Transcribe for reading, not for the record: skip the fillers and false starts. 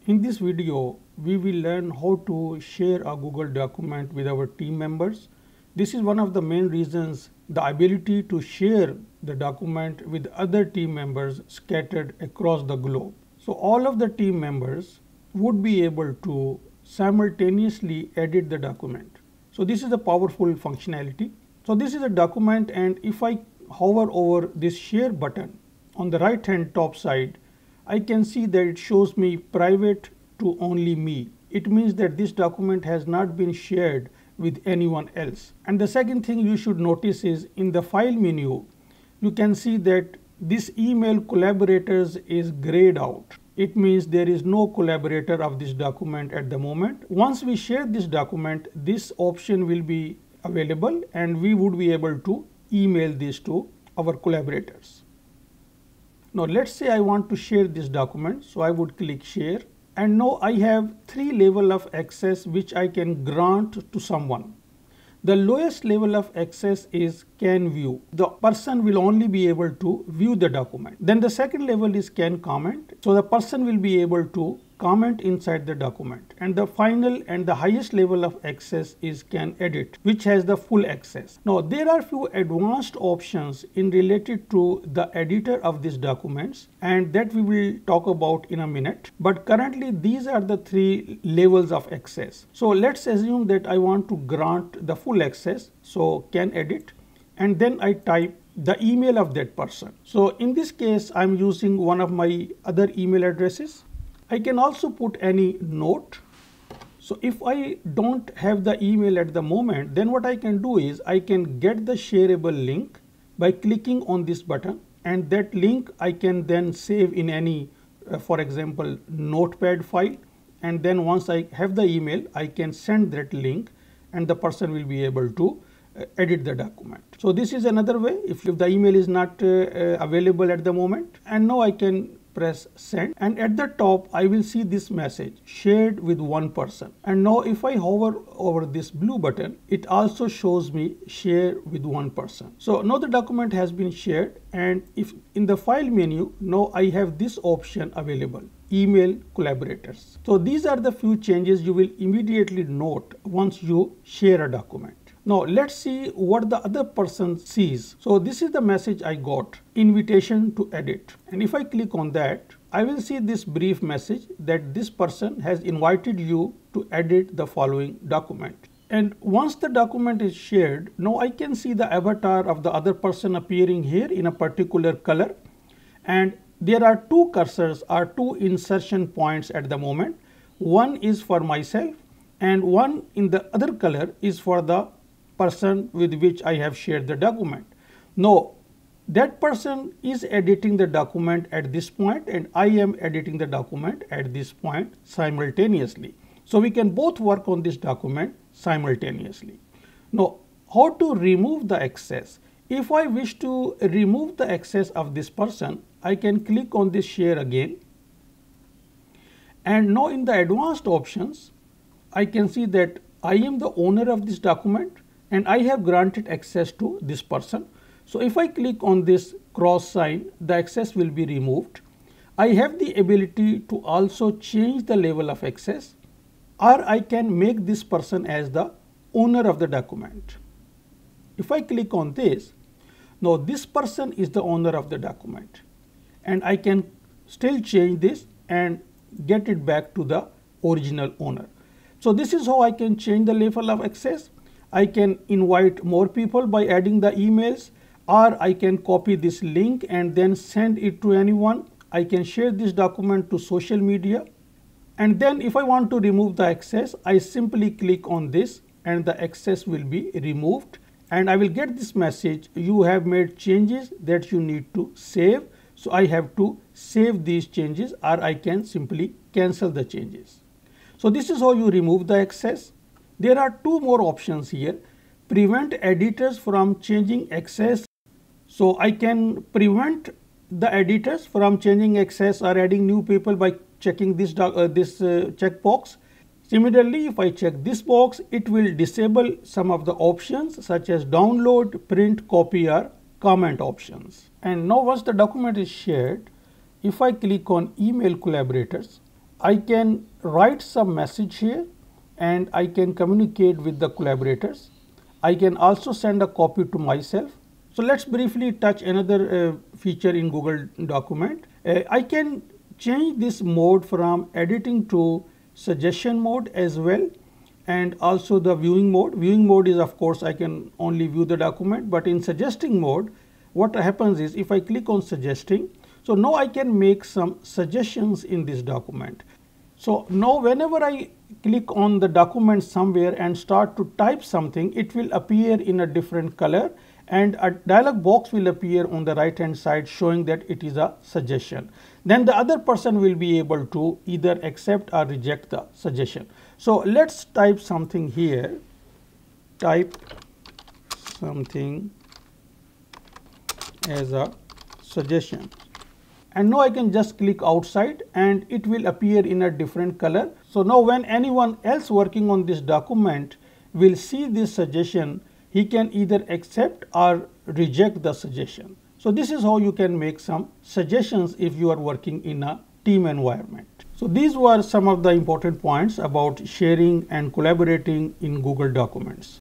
In this video, we will learn how to share a Google document with our team members. This is one of the main reasons, the ability to share the document with other team members scattered across the globe. So all of the team members would be able to simultaneously edit the document. So this is a powerful functionality. So this is a document, and if I hover over this share button on the right hand top side, I can see that it shows me private to only me. It means that this document has not been shared with anyone else. And the second thing you should notice is in the file menu, you can see that this email collaborators is grayed out. It means there is no collaborator of this document at the moment. Once we share this document, this option will be available and we would be able to email this to our collaborators. Now let's say I want to share this document, so I would click share, and now I have 3 levels of access which I can grant to someone. The lowest level of access is can view. The person will only be able to view the document. Then the second level is can comment. So the person will be able to comment inside the document. And the final and the highest level of access is can edit, which has the full access. Now there are few advanced options in related to the editor of these documents, and that we will talk about in a minute. But currently these are the 3 levels of access. So let's assume that I want to grant the full access. So can edit, and then I type the email of that person. So in this case, I'm using one of my other email addresses. I can also put any note. So if I don't have the email at the moment, then what I can do is I can get the shareable link by clicking on this button, and that link I can then save in any, for example, notepad file. And then once I have the email, I can send that link and the person will be able to edit the document. So this is another way if the email is not available at the moment. And now I can press send, and at the top I will see this message shared with one person. And now if I hover over this blue button, it also shows me share with one person. So now the document has been shared, and if in the file menu, now I have this option available, email collaborators. So these are the few changes you will immediately note once you share a document. Now let's see what the other person sees. So this is the message I got, invitation to edit. And if I click on that, I will see this brief message that this person has invited you to edit the following document. And once the document is shared, now I can see the avatar of the other person appearing here in a particular color. And there are 2 cursors or 2 insertion points at the moment. One is for myself and one in the other color is for the person with which I have shared the document. Now that person is editing the document at this point, and I am editing the document at this point simultaneously. So we can both work on this document simultaneously. Now how to remove the access? If I wish to remove the access of this person, I can click on this share again, and now in the advanced options I can see that I am the owner of this document and I have granted access to this person. So if I click on this cross sign, the access will be removed. I have the ability to also change the level of access, or I can make this person as the owner of the document. If I click on this, now this person is the owner of the document, and I can still change this and get it back to the original owner. So this is how I can change the level of access. I can invite more people by adding the emails, or I can copy this link and then send it to anyone. I can share this document to social media. And then if I want to remove the access, I simply click on this and the access will be removed. And I will get this message, you have made changes that you need to save. So I have to save these changes, or I can simply cancel the changes. So this is how you remove the access. There are 2 more options here. Prevent editors from changing access. So I can prevent the editors from changing access or adding new people by checking this checkbox. Similarly, if I check this box, it will disable some of the options such as download, print, copy, or comment options. And now once the document is shared, if I click on email collaborators, I can write some message here and I can communicate with the collaborators. I can also send a copy to myself. So let's briefly touch another feature in Google document. I can change this mode from editing to suggestion mode as well, and also the viewing mode. Viewing mode is, of course, I can only view the document, but in suggesting mode, what happens is if I click on suggesting, so now I can make some suggestions in this document. So now whenever I click on the document somewhere and start to type something, it will appear in a different color and a dialog box will appear on the right hand side showing that it is a suggestion. Then the other person will be able to either accept or reject the suggestion. So let's type something here, type something as a suggestion. And now I can just click outside and it will appear in a different color. So now when anyone else working on this document will see this suggestion, he can either accept or reject the suggestion. So this is how you can make some suggestions if you are working in a team environment. So these were some of the important points about sharing and collaborating in Google Documents.